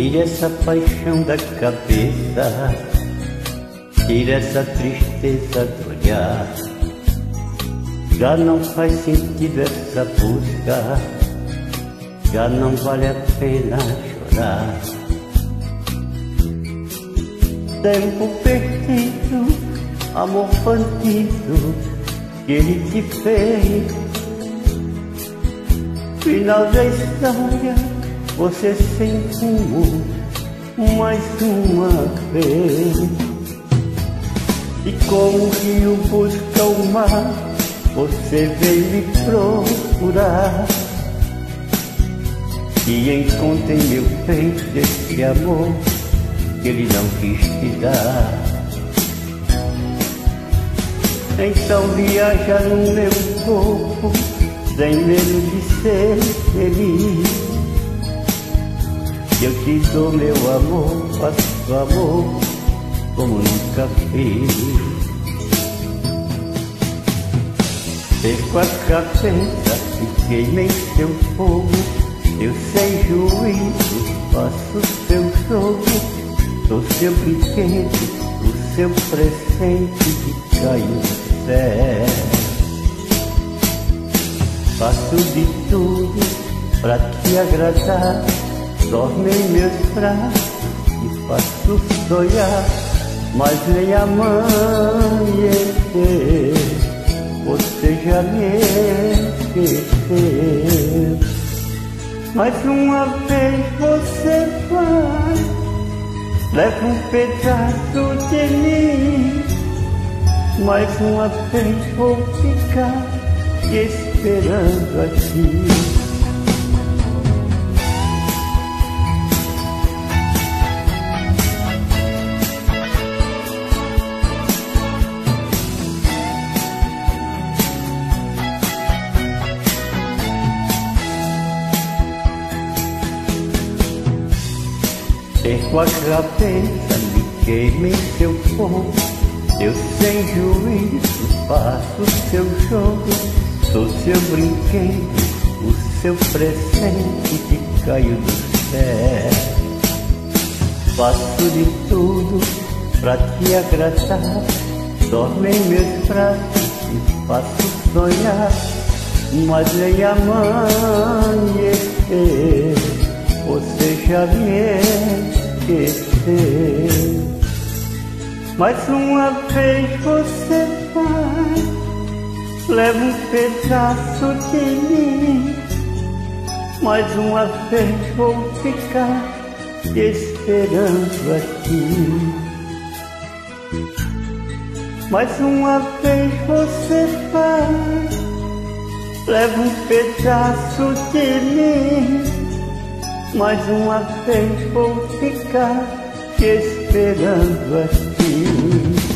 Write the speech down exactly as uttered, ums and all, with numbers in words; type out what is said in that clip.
Tire essa paixão da cabeça, tire essa tristeza do olhar. Já não faz sentido essa busca, já não vale a pena chorar. Tempo perdido, amor bandido que ele te fez. Final da história, você sem rumo mais uma vez. E como o rio busca o mar, você veio me procurar. E encontrei meu peito esse amor que ele não quis te dar. Então viaja no meu corpo, sem medo de ser feliz. Eu te dou meu amor, faço amor como nunca fiz. Perco a cabeça e queimei seu fogo. Eu sem juízo faço seu jogo. Sou seu brinquedo, o seu presente que caiu do céu. Faço de tudo pra te agradar. Dorme em meus braços e faço sonhar. Mas nem amanhecer você já me esqueceu. Mais uma vez você vai, leva um pedaço de mim. Mais uma vez vou ficar esperando aqui. Perco a cabeça, me queimei seu fogo. Eu sem juízo faço seu jogo. Sou seu brinquedo, o seu presente que caiu do céu. Faço de tudo pra te agradar. Dorme em meus braços e faço sonhar. Mas nem amanhecer você já me esqueceu. Mais uma vez você vai, leva um pedaço de mim. Mais uma vez vou ficar esperando aqui. Mais uma vez você vai, leva um pedaço de mim. Mais uma vez vou ficar te esperando aqui.